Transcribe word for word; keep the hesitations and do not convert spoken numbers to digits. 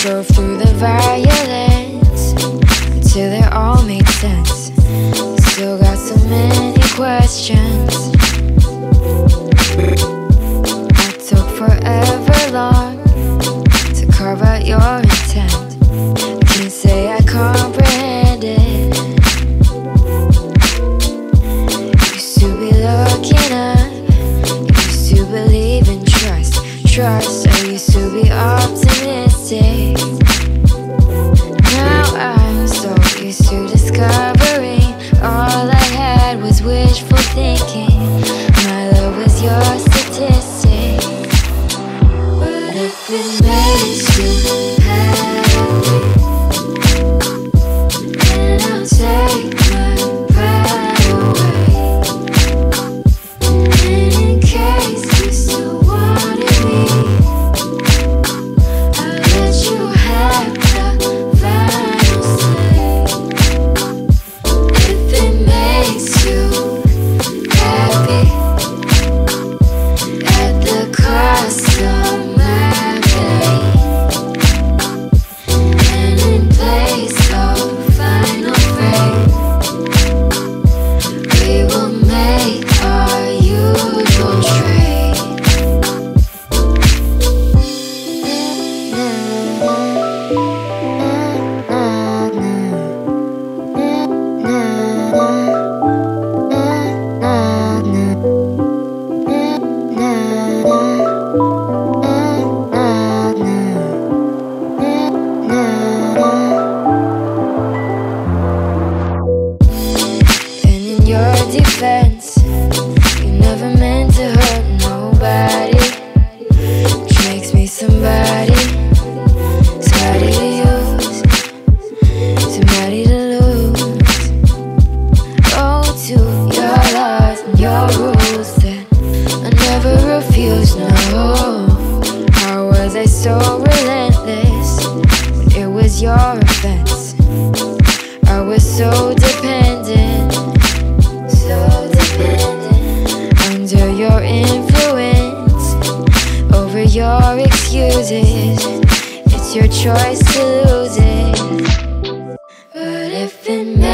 Drove through the violence until it all made sense. Still got so many questions. I took forever long to carve out your intent. Can't say I comprehend it. Used to be looking up, used to believe in trust. Trust, I used to be optimistic. Now I'm so used to discovering all I had was wishful thinking. My love was your statistic. But if it makes you happy, then I'll take my pride away. And in case you still wanted me, I'll let you have the final say. If it makes you happy, at the cost of my pain, and in place of final frame, we will make our usual trade. And in your defense, you never meant to hurt nobody, which makes me somebody, somebody to use, somebody to lose. Oh, to your laws and your rules that I never refused, no. How was I so relentless when it was your offense? I was so dependent, so dependent, under your influence, over your excuses. It's your choice to lose it. But if it